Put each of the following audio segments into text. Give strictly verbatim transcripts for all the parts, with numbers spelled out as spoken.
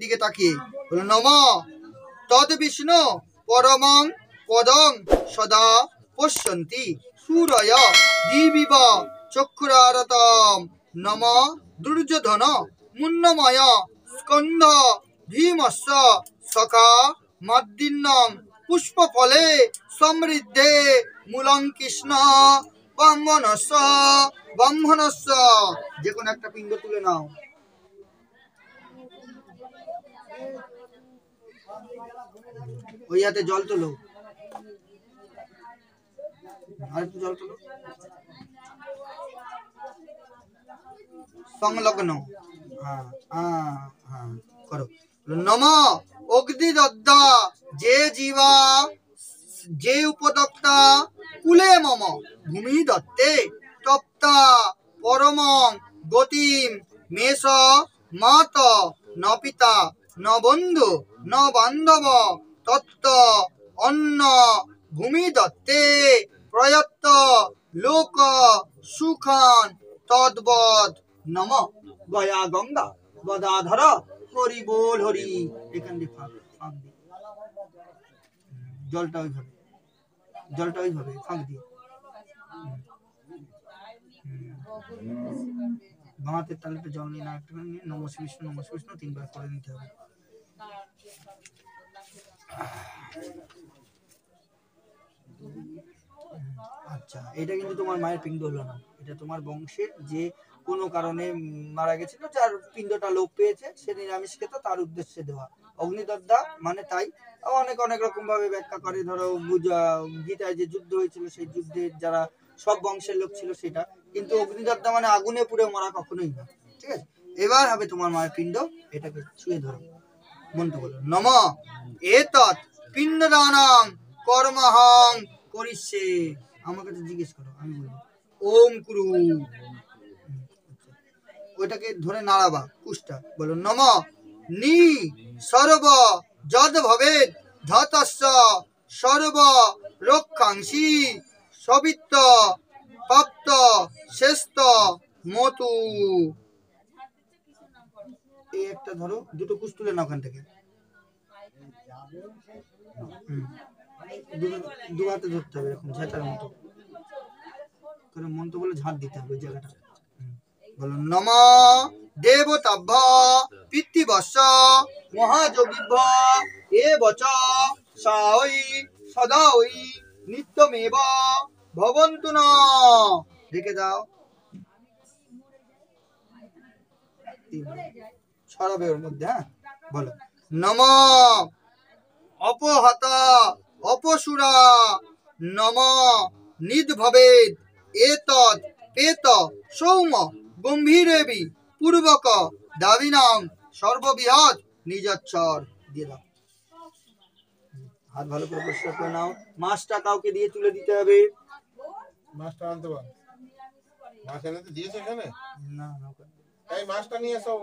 দিকে তাকিয়ে বলল নম তদ বিষ্ণু পরমং পদং সদা পশ্যন্তি সূরয় দিবিব চক্ষুরারতম নম দুর্যোধন মুন্নময় স্কন্ধ ভীমস্য সখা মদ্দিন্নং পুষ্পফলে সমৃদ্ধে মূলং কৃষ্ণ ব্রাহ্মণস্য ব্রাহ্মণস্য। যে কোনো একটা পিণ্ড তুলে নাও। ওই হাতে জল তোলো, আর একটু জল তোলো। সংলগ্ন হ্যাঁ হ্যাঁ হ্যাঁ করো। নম অগ্নিদগ্ধা যে জীবা যে উপদক্তা কুলে মম ভূমি দত্তে তপ্তা পরমং গতিম মেষ মাত ন পিতা ন বন্ধু ন বান্ধব তত্ত্ব অন্ন ভূমি দত্তে প্রয়ত্ত লোক সুখান তদ্বদ নম গয়া গঙ্গা গদাধর হরি বল হরি। এখান দিয়ে ফাঁক ফাঁক দিয়ে জলটা ওইভাবে জলটা ওইভাবে ফাঁক দিয়ে বাঁহাতের তালুতে জল নিয়ে না একটু নিয়ে নমঃ বিষ্ণু নমঃ বিষ্ণু তিনবার করে নিতে হবে। আচ্ছা, এটা কিন্তু তোমার মায়ের পিণ্ড হলো না, এটা তোমার বংশের যে কোনো কারণে মারা গেছিল, যার পিণ্ডটা লোপ পেয়েছে, সে নিরামিষ খেত, তার উদ্দেশ্যে দেওয়া। অগ্নিদগ্ধা মানে তাই অনেক অনেক রকম ভাবে ব্যাখ্যা করে। ধরো গীতায় যে যুদ্ধ হয়েছিল, সেই যুদ্ধে যারা সব বংশের লোক ছিল সেটা, কিন্তু অগ্নিদগ্ধা মানে আগুনে পুড়ে মরা কখনোই না। ঠিক আছে, এবার হবে তোমার মায়ের পিণ্ড, এটাকে ছুঁয়ে ধরো, মন্ত্র বলো। নম এতৎ পিণ্ডদানং কর্মহং করিষ্যে। আমার কাছে জিজ্ঞেস করো, আমি বলবো ওম কুরু। ওইটাকে ধরে নাড়াবা কুষ্টা, বলো নম নি সর্ব যদ ভবেদ ধতস্য সর্ব রক্ষাংসি সবিত্ত প্রাপ্ত শ্রেষ্ঠ মতু। এই একটা ধরো, দুটো কুশ তুলে না ওখান থেকে, দু হাতে ধরতে হবে এরকম ঝাঁটার মতো করে, মন্ত্র বলে ঝাঁট দিতে হবে জায়গাটা। বলো নম দেবতাভ্য পিতৃবৎস মহাযোগীভ্য এ বচ সাই সদা ওই নিত্যমেব ভবন্তু ন। রেখে দাও, ছড়াবে ওর মধ্যে। হ্যাঁ বলো নম অপহত অপসুরা নম নিদ্ভবেদ এতৎ পেত সৌম গম্ভীরেবি পূর্বক দাবিনাং সর্ববৃহৎ নিজচ্ছর। দিয়ে দাও, হাত ভালো করে পরিষ্কার করে নাও। মাছটা কাউকে দিয়ে তুলে দিতে হবে। মাছটা আনতে পার, মাছ এনে তো দিয়েছে এখানে। না না, এই মাছটা নিয়ে এসো।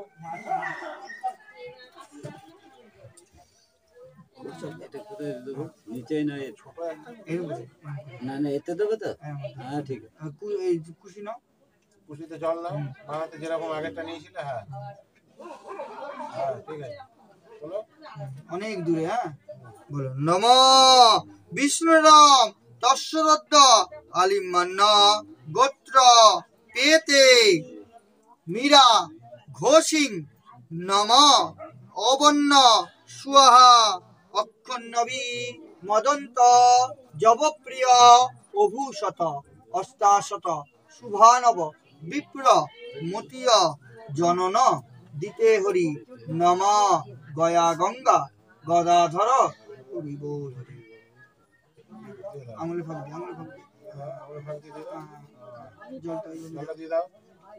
এটা কোথায় দেবো? নিচে না ছোট একটা না না এতে দেবে তো? হ্যাঁ ঠিক আছে। এই খুশি নাও, খুশিতে জল নাও, বানাতে যেরকম আগেরটা নিয়েছিলে। হ্যাঁ হ্যাঁ ঠিক আছে, বলো অনেক দূরে। হ্যাঁ বলো নম বিষ্ণুরাম তস্যরদ্দ আলিমান্ন গোত্র পেতে মীরা ঘোষিং নম অবন্য সুহা অক্ষন্নবী মদন্ত জবপ্রিয় অভূষত অষ্টাশত শুভানব বিপ্র মতীয় জনন দিতে হরি নম গয়া গঙ্গা গদাধর হরি বল হরি। আঙুলে ফাঁক দিয়ে, আঙুলে ফাঁক দিয়ে, ওই ফাঁক দিয়ে দাও, জলটা জলটা দিয়ে দাও।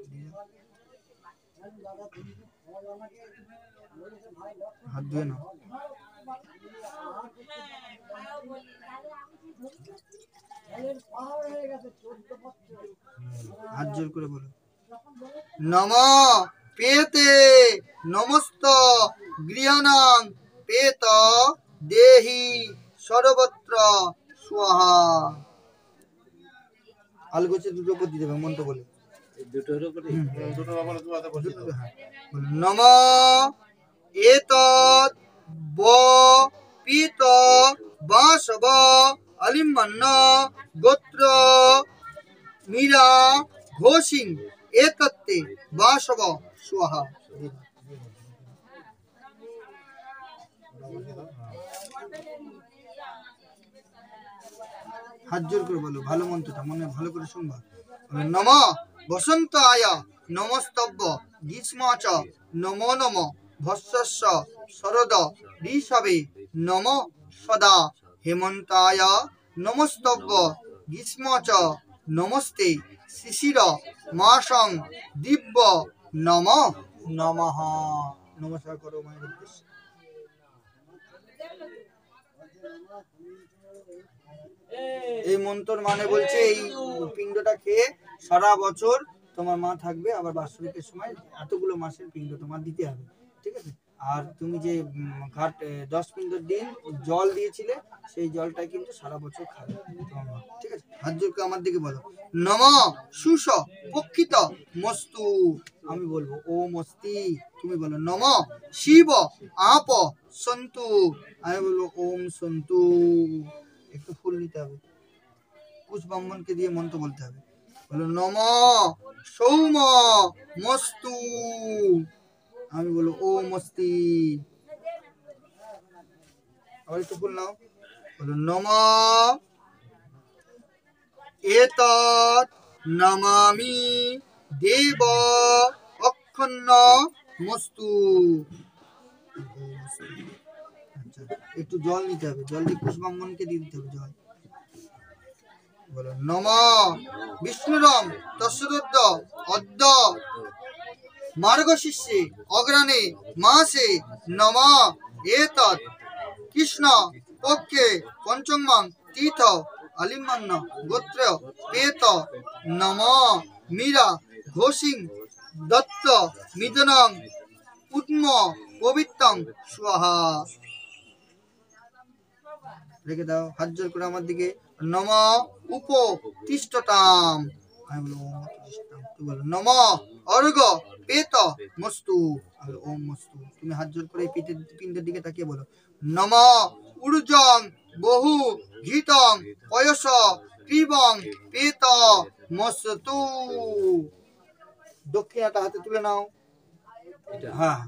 হাত ধুয়ে নাও। হাত জোর করে বলো নম পেতে নমস্ত গৃহাণাং পেত দেহি সর্বত্র স্বাহা। আলগোছে দুটো উপর দিয়ে দেবে মন্ত্র বলে, দুটোর উপরে দুটোর উপরে দু হাতে বসিয়ে দাও। নম এতৎ বাসব আলিম্মান্ন গোত্র মীরা ঘোষিং এতত্তে বাসব স্বাহা। হাত জোর করে বলো ভালো মন্ত্রটা, মনে ভালো করে শুনবা। নম বসন্ত আয়া নমস্তব্য গ্রীষ্ম চ নমো নম ভস্যস্য শরদ ঋষভে নম সদা হেমন্তায় নমস্তব্য গ্রীষ্ম চ নমস্তে শিশির মাসং দিব্য নম নমঃ। নমস্কার করো মায়ের উদ্দেশ্যে। এই মন্ত্র মানে বলছে এই পিণ্ডটা খেয়ে সারা বছর তোমার মা থাকবে, আবার বাৎসরিকের সময় এতগুলো মাসের পিণ্ড তোমার দিতে হবে, ঠিক আছে। আর তুমি যে ঘাট দশ পিণ্ডের দিন জল দিয়েছিলে সেই জলটা কিন্তু সারা বছর খাবে তোমার মা, ঠিক আছে। হাত জোর করে আমার দিকে বলো নম সুষ পক্ষিত মস্তু। আমি বলবো ও মস্তি, তুমি বলো নম শিব আপ সন্তু। আমি বলবো ওম সন্তু। একটু ফুল নিতে হবে, কুশ ব্রাহ্মণকে দিয়ে মন্ত্র বলতে হবে। বলো নম সৌম মস্তু। আমি বলো ও মস্তি। আবার একটু ফুল নাও, বলো নম এতৎ নমামি দেব অক্ষন্ন মস্তু। আচ্ছা, একটু জল নিতে হবে, জল দিয়ে কুশ ব্রাহ্মণকে দিয়ে দিতে হবে জল। বলো নম বিষ্ণুরম তস্যরুদ্র অদ্য মার্গশিষ্যে অগ্রাণে মাসে নম এতৎ কৃষ্ণ পক্ষে পঞ্চমং তীর্থ আলিম্মান্য গোত্র পেত নম মীরা ঘোষিং দত্ত মিদনং উদ্ম পবিত্রং স্বাহা। রেখে দাও, হাত জোর করে আমার দিকে নম উপ তিষ্ঠতাম। আমি বলবো ওম তিষ্ঠতাম। তুমি বলো নম অর্ঘ পেত মস্তু। আমি বলবো ওম মস্তু। তুমি হাত জোর করে পিঠের পিণ্ডের দিকে তাকিয়ে বলো নম ঊর্জং বহু ঘৃতং পয়স ক্রীবং পেত মস্তু। দক্ষিণাটা হাতে তুলে নাও। হ্যাঁ,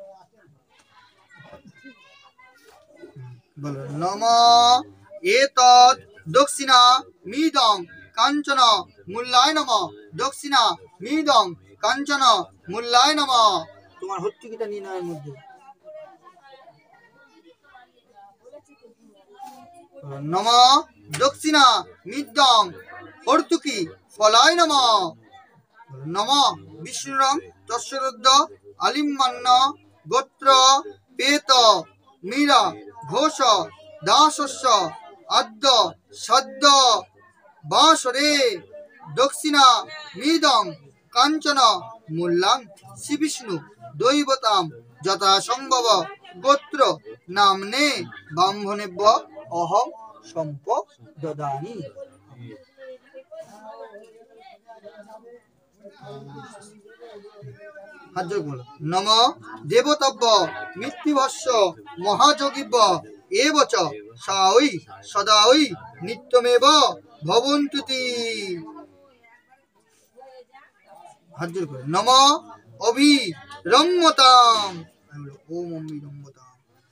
বলো নম এতৎ দক্ষিণা মিদং কাঞ্চন মূল্যায় নম। দক্ষিণা মিদং কাঞ্চন মূল্যায় নম। তোমার হট্টিকিটা নিয়ে নাও এর মধ্যে। নম দক্ষিণা মিদং হর্তুকি ফলায় নম। নম বিষ্ণুরং তস্যরুদ্র আলিম্মান্য গোত্র পেত মীরা ঘোষ দাসস্য আদ্য সদ্য বাসরে দক্ষিণা মিদং কাঞ্চন মূল্যাং শ্রী বিষ্ণু দৈবতাম যথা সম্ভব গোত্র নামনে ব্রাহ্মণেভ্য অহং সম্প দদামি। নম দেবতব্য মৃত্যুভস্য মহাযোগিব্য এবচ সাঐ সদাঐ নিত্যমেব ভবন্তুতি। নম অভিরম্যতাম। ওম অভিরম্যতাম।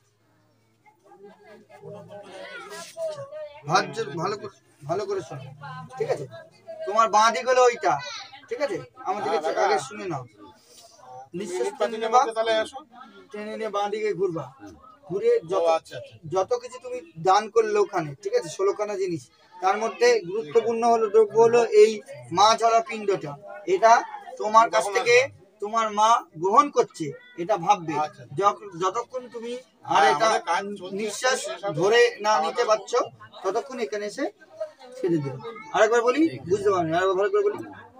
ভালো করে ভালো করে শোনো, ঠিক আছে। তোমার বাঁ দিক হলো ওইটা, ঠিক আছে। আমার দিকে আগে শুনে নাও। নিঃশ্বাস টেনে নেবা, টেনে নিয়ে বাঁ দিকে ঘুরবা, ঘুরে যত যত কিছু তুমি দান করলে ওখানে, ঠিক আছে, ষোলোখানা জিনিস, তার মধ্যে গুরুত্বপূর্ণ হলো দ্রব্য হলো এই মা ঝরা পিণ্ডটা। এটা তোমার কাছ থেকে তোমার মা গ্রহণ করছে, এটা ভাববে। যতক্ষণ তুমি আর এটা নিঃশ্বাস ধরে না নিতে পারছো ততক্ষণ এখানে এসে ছেড়ে দেবে। আরেকবার বলি, বুঝতে পারবেন, আরেকবার ভালো করে বলি।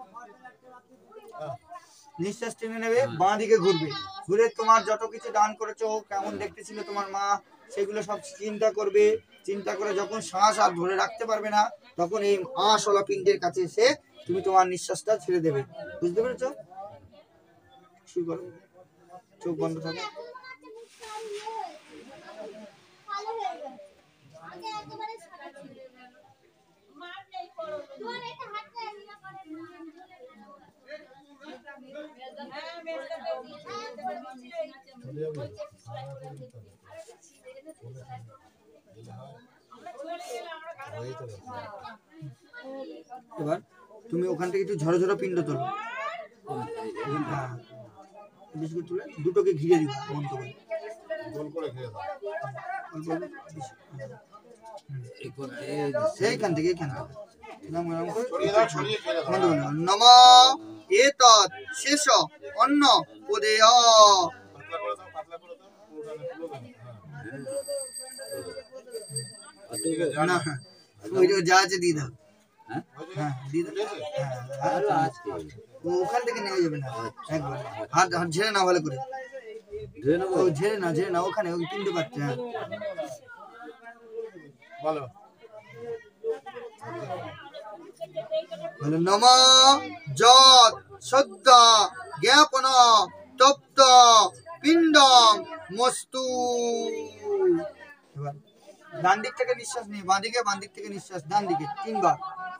নিঃশ্বাস টেনে নেবে, বাঁ দিকে ঘুরবে, ঘুরে তোমার যত কিছু দান করেছো, কেমন দেখতে ছিল তোমার মা, সেগুলো সব চিন্তা করবে। চিন্তা করে যখন শ্বাস আর ধরে রাখতে পারবে না, তখন এই আঁশওয়ালা পিণ্ডের কাছে এসে তুমি তোমার নিঃশ্বাসটা ছেড়ে দেবে। বুঝতে পেরেছো? শুরু করো, চোখ বন্ধ থাকে। এবার তুমি ওখান থেকে একটু ঝরো ঝরো পিণ্ড তোলো, হ্যাঁ বেশি করে তুলে দুটোকে ঘিরে দিবা বন্ধ করে গোল করে ঘিরে দাও। অল্প অল্প বেশি, হ্যাঁ। সেইখান থেকে এইখান থেকে নাম নাম করে ছড়িয়ে দাও, ছড়িয়ে ঘিরে দাও। বন্ধ করে দাও। নম এতৎ শেষ অন্ন পদেয়। পাতলা করে দাও, পাতলা করে দাও, পুরোটা তুলে দাও। হ্যাঁ ঠিক আছে, না ওই যে যা আছে দিয়ে দাও, হ্যাঁ হ্যাঁ দিয়ে দাও, ঠিক আছে? হ্যাঁ হ্যাঁ, আরো আছে ও ওখান থেকে নেওয়া যাবে না একবার, হাত হাত ঝেড়ে না ভালো করে, ধুয়ে নেবো ও ঝেড়ে না ঝেড়ে না ওখানে ওই পিণ্ড পাচ্ছে, হ্যাঁ বলো। বলো নম যৎ সদ্য জ্ঞাপন তপ্ত পিণ্ডম মস্তু। এবার ডান দিক থেকে নিঃশ্বাস নিয়ে বাঁ দিকে, বাঁ দিক থেকে নিঃশ্বাস ডান দিকে তিনবার।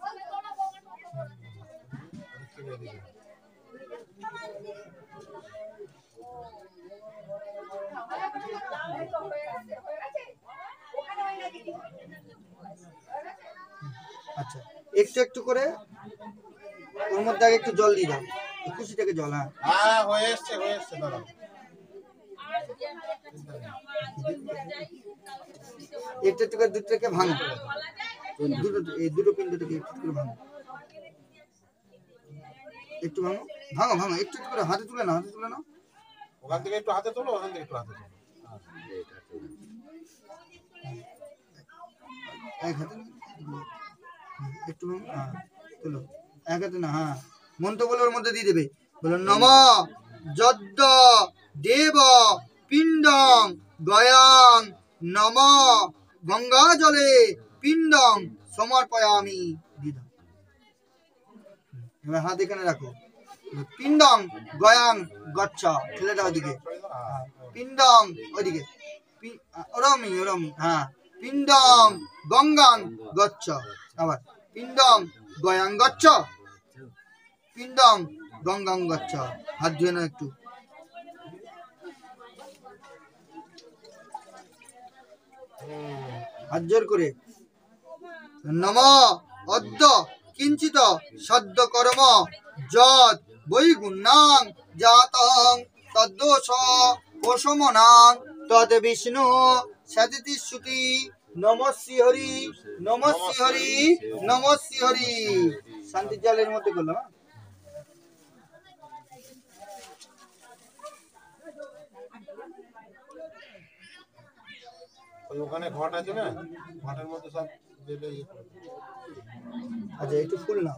আচ্ছা একটু একটু করে ওর মধ্যে আগে একটু জল দিয়ে দাও, খুশি থেকে জল, হ্যাঁ হ্যাঁ হয়ে এসছে, হয়ে এসছে, দাঁড়াও। একটু একটু করে দুটো থেকে ভাঙো, দুটো এই দুটো পিণ্ড থেকে একটু করে ভাঙো, একটু ভাঙো ভাঙো ভাঙো একটু একটু করে হাতে তুলে নাও, হাতে তুলে নাও, ওখান থেকে একটু হাতে তোলো, ওখান থেকে একটু হাতে তোলো। এক হাতে না, হুম, একটু ভাঙো, হ্যাঁ তুলো এক হাতে না, হ্যাঁ মন্ত্র বলে ওর মধ্যে দিয়ে দেবে। বলো নম যদ্য দেব পিণ্ডম গয়াং নম গঙ্গা জলে পিণ্ডম সমর্পয়ামি, দিয়ে দাও। এবার হাত এখানে রাখো, পিণ্ডম গয়াং গচ্ছ, ঠেলেটা ওদিকে, হ্যাঁ, পিণ্ডম ওইদিকে, পি- ওরমি ওরমি, হ্যাঁ পিণ্ডম গঙ্গাং গচ্ছ, আবার পিণ্ডম গয়াং গচ্ছ, পিণ্ডম গঙ্গাং গচ্ছ। হাত ধুয়ে নাও একটু, হাত জোর করে। নম অদ্য কিঞ্চিত সদ্য কর্ম যৎ বৈগুণ্যাং জাতং তদ্দোষ অসমনাং তদ বিষ্ণু সদিতি শ্রুতি নমঃ হরি নমঃ হরি নমঃ হরি। শান্তি জলের মধ্যে করলাম, হ্যাঁ? ওই ওখানে ঘট আছে না, ঘটের মধ্যে সব দিলে ইয়ে করে দেবে। আচ্ছা একটু ফুল নাও,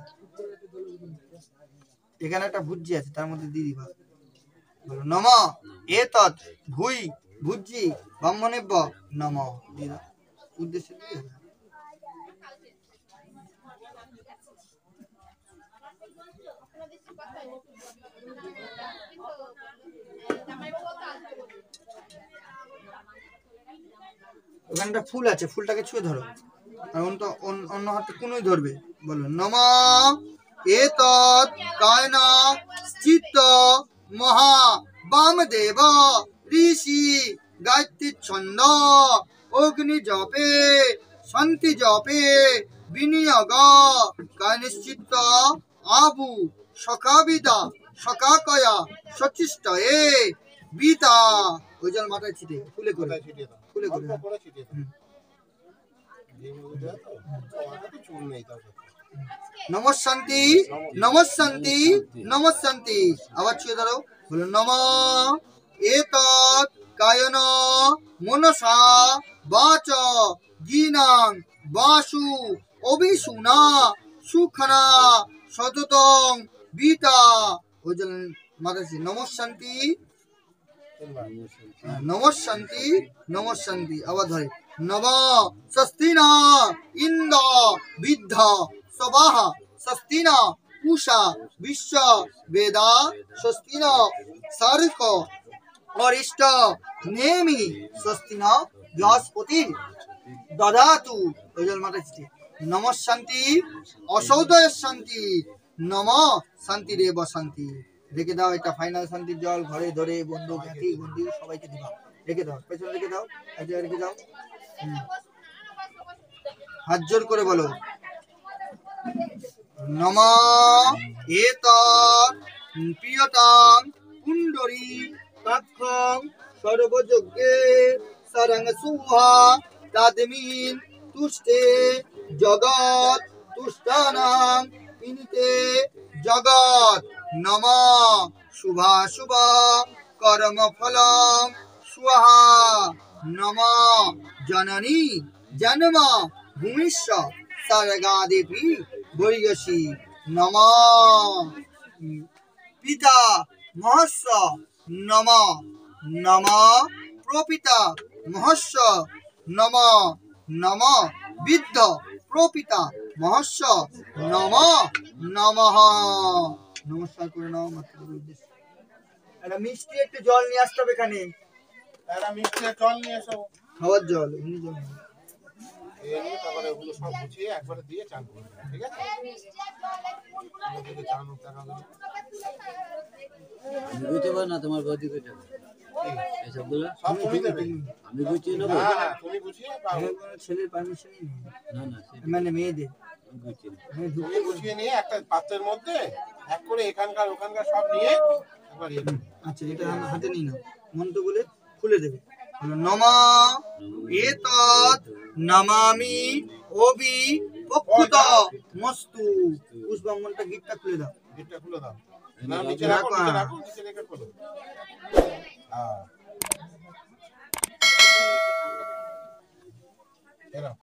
এখানে একটা ভুজি আছে তার মধ্যে দিয়ে দিবা। বলো নম এতৎ ভুই ভুজি ব্রহ্মণেব্য নম, দিয়ে দাও, উদ্দেশ্য দিয়ে দাও। ওখানে একটা ফুল আছে, ফুলটাকে ছুঁয়ে ধরো, আর অন্য অন্য- অন্য হাতে কোনোই ধরবে। বলো নম এতৎ কায়ন স্থিত মহা বামদেব ঋষি গায়ত্রী ছন্দ অগ্নি জপে শান্তি জপে বিনিয়োগ কায়নিশ্চিত আবু সকাবিদা সকাকয়া সচিষ্টয়ে বিতা। ওই জল মাথায় ছিটে ফুলে করে, কোথায় ছিটিয়ে দাও, ফুলে করে, অল্প হ্যাঁ। করে ছিটিয়ে দাও। হুম। ঘির মধ্যে দেওয়া তো, তোমাদের তো চুল নেই তার সাথে। নমঃ শান্তি নমঃ শান্তি নমঃ শান্তি, আবার ছুঁয়ে ধরো। বলো নম এতৎ কায়ন মনসা বাচ জিনাং বাসু অভিসুনা সুখনা সততং বিতা। ওই জন্য মাথায় ছিটে নমঃ শান্তি তিনবার। নমঃ শান্তি নমঃ শান্তি, আবার ধরে নব স্বস্তিনা ইন্দ্র বিদ্ধ সবাহ স্বস্তিনা উষা বিশ্ব বেদা স্বস্তিনা সার্ক অরিষ্ট নেমি স্বস্তিনা বৃহস্পতি দদাতু। ওই জল মাথায় ছিটে নমঃ শান্তি অসৌদয় শান্তি নম শান্তি রেব শান্তি। রেখে দাও, এটা ফাইনাল শান্তির জল, ঘরে ধরে বন্ধু জ্ঞাতি বন্ধু সবাইকে দিবা, রেখে দাও, পেছনে রেখে দাও, এক জায়গায় রেখে দাও। হুম। হাত জোর করে বলো নমঃ এতৎ প্রিয়তাং কুণ্ডরী কাক্ষং সর্বযজ্ঞে সারং সুহা তাদমিন তুষ্টে জগৎ তুষ্টানাং পিনিতে জগৎ নমঃ শুভা শুভা কর্ম ফলং স্বাহা নমঃ জননী জন্ম ভূমিষ্য সারগা দেবী বৈগসী নমঃ পিতা মহস্য নমঃ নমঃ প্রপিতা মহস্য নমঃ নমঃ বিদ্ধ প্রপিতা মহস্য নমঃ নমঃ। নমস্কার করে নাও মাতৃর উদ্দেশ্যে। একটা মিষ্টি একটু জল নিয়ে আসতে হবে এখানে, একটা মিষ্টি জল নিয়ে এসো, খাওয়ার জল, এমনি জল না। এই নিয়ে তারপরে ওগুলো সব গুছিয়ে একবারে দিয়ে চান করবে, ঠিক আছে? ওদিকে চান উঠতে হবে। আমি বুঝতে পার না তোমার বৌদি বুঝতে এসবগুলো সব তুমি দেবে। আমি গুছিয়ে নেবো। হ্যাঁ হ্যাঁ তুমি গুছিয়ে পাও। এখানে কোনো ছেলের পারমিশনই নেই, না না সেটা মানে মেয়েদের আমি গুছিয়ে নেবো। মানে তুমি ঢুকে গুছিয়ে নিয়ে একটা পাত্রের মধ্যে এক করে এখানকার ওখানকার সব নিয়ে একবার ইয়ে করবে। আচ্ছা এটা আমার হাতে নিয়ে নাও, মন্ত্র বলে খুলে দেবে। নমঃ এতৎ নমামি অবি পক্ষুত মস্তু। পুষ্পাঙ্গনটা গিটটা খুলে দাও। গেটটা খুলে দাও। না নিচে রাখো, নিচে রাখো, নিচে রেখে খোলো। হ্যাঁ। এরা